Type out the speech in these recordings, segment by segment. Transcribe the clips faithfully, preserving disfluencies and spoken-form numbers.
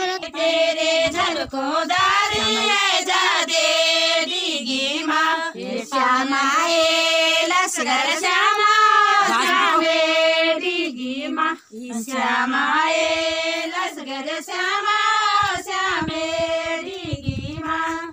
तेरे झलकोदारी जा दे डिगी माँ श्यामाए लसगर श्यामा श्यामे डिगी माँ श्यामाए लसगर श्यामा श्यामे डिगी माँ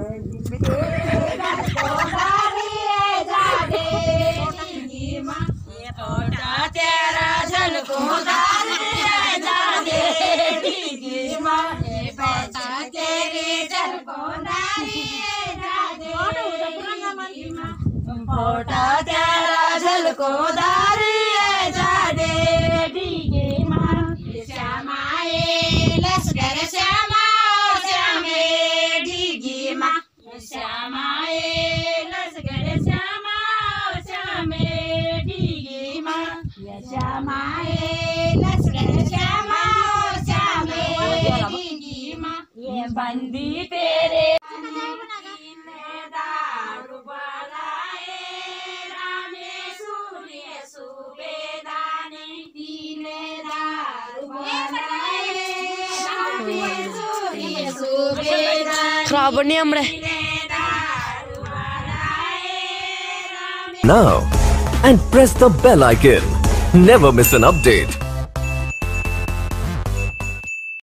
तेरा झलकोदारी जा दे डिगी माँ तेरी झलकोदारी जा दे डिगी माँ फोटा तेरा झलकोदारी जा दे डिगी माँ श्यामाए लसगर श्यामा श्यामे डिगी माँ श्यामाए लसगर श्यामा श्यामे डिगी माँ श्यामाए लसगर श्यामा श्यामे डिगी माँ ये बंदी तेरे दारू बनाए रामे सूर्य सुबेदानी दीने दारू बनाए रामे सूर्य सुबेदानी खराब नहीं हमरे now and press the bell icon. Never miss an update.